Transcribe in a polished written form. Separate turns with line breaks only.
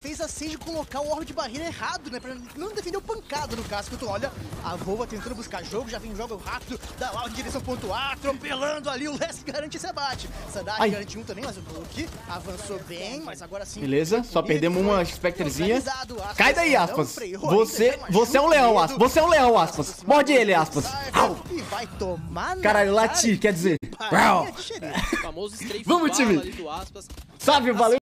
fez a Sage colocar o orbe de barreira errado, né? Pra não defender o pancado no caso. Enquanto olha, a Vova tentando buscar jogo, já vem um jogo rápido, da Loud em direção ponto A, atropelando ali, o Less garante esse abate. Sadat garante um também, mas o Brook avançou bem, mas agora sim.
Beleza, só perdemos uma Spectrezinha. Cai daí, Aspas. Você é um leão, Aspas. Você é um leão, Aspas. Morde ele, Aspas.
E vai tomar.
Caralho, lati, quer dizer. Vamos, time. Salve, valeu.